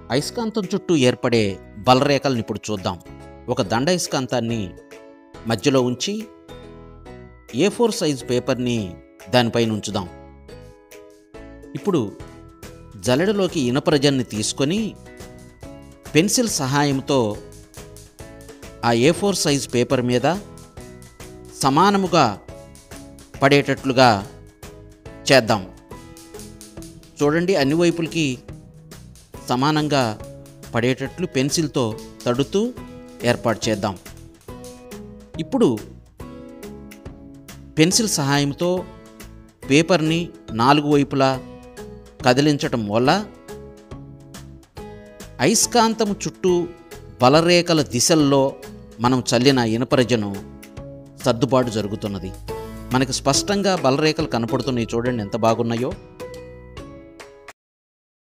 అయస్కాంతం చుట్టూ ఏర్పడే బలరేఖలను ఇప్పుడు చూద్దాం. ఒక దండ అయస్కాంతాన్ని మధ్యలో ఉంచి A4 సైజు పేపర్ని దానిపైన ఉంచుదాం. ఇప్పుడు జల్లెడలోకి ఇనపరజన్ని తీసుకొని పెన్సిల్ సహాయంతో ఆ A4 సైజు పేపర్ మీద సమానముగా పడేటట్లుగా చేద్దాం. చూడండి, అన్ని వైపులకి సమానంగా పడేటట్లు పెన్సిల్తో తడుతూ ఏర్పాటు చేద్దాం. ఇప్పుడు పెన్సిల్ సహాయంతో పేపర్ని 4 వైపులా కదిలించటం వల్ల అయస్కాంతము చుట్టూ బలరేఖల దిశల్లో మనం చల్లిన ఇనపరజను సర్దుబాటు జరుగుతున్నది. మనకు స్పష్టంగా బలరేఖలు కనపడుతున్నాయి. చూడండి ఎంత బాగున్నాయో.